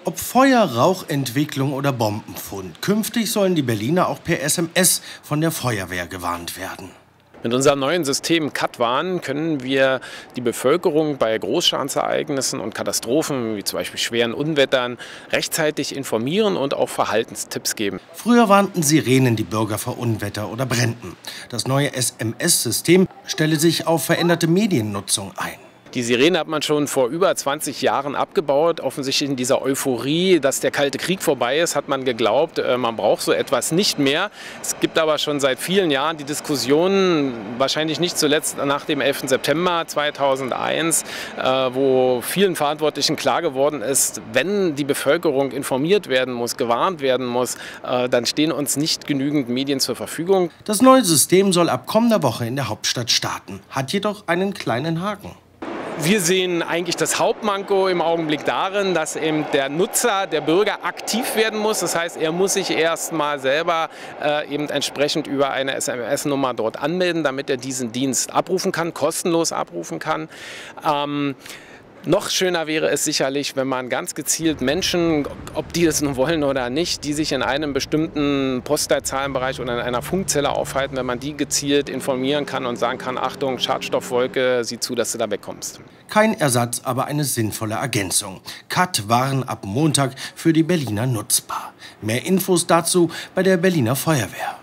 Ob Feuer, Rauchentwicklung oder Bombenfund, künftig sollen die Berliner auch per SMS von der Feuerwehr gewarnt werden. Mit unserem neuen System Katwarn können wir die Bevölkerung bei Großschadensereignissen und Katastrophen, wie zum Beispiel schweren Unwettern, rechtzeitig informieren und auch Verhaltenstipps geben. Früher warnten Sirenen die Bürger vor Unwetter oder Bränden. Das neue SMS-System stelle sich auf veränderte Mediennutzung ein. Die Sirene hat man schon vor über 20 Jahren abgebaut. Offensichtlich in dieser Euphorie, dass der Kalte Krieg vorbei ist, hat man geglaubt, man braucht so etwas nicht mehr. Es gibt aber schon seit vielen Jahren die Diskussion, wahrscheinlich nicht zuletzt nach dem 11. September 2001, wo vielen Verantwortlichen klar geworden ist, wenn die Bevölkerung informiert werden muss, gewarnt werden muss, dann stehen uns nicht genügend Medien zur Verfügung. Das neue System soll ab kommender Woche in der Hauptstadt starten, hat jedoch einen kleinen Haken. Wir sehen eigentlich das Hauptmanko im Augenblick darin, dass eben der Nutzer, der Bürger aktiv werden muss. Das heißt, er muss sich erst mal selber eben entsprechend über eine SMS-Nummer dort anmelden, damit er diesen Dienst abrufen kann, kostenlos abrufen kann. Noch schöner wäre es sicherlich, wenn man ganz gezielt Menschen, ob die das nun wollen oder nicht, die sich in einem bestimmten Postleitzahlenbereich oder in einer Funkzelle aufhalten, wenn man die gezielt informieren kann und sagen kann, Achtung, Schadstoffwolke, sieh zu, dass du da wegkommst. Kein Ersatz, aber eine sinnvolle Ergänzung. Katwarn ab Montag für die Berliner nutzbar. Mehr Infos dazu bei der Berliner Feuerwehr.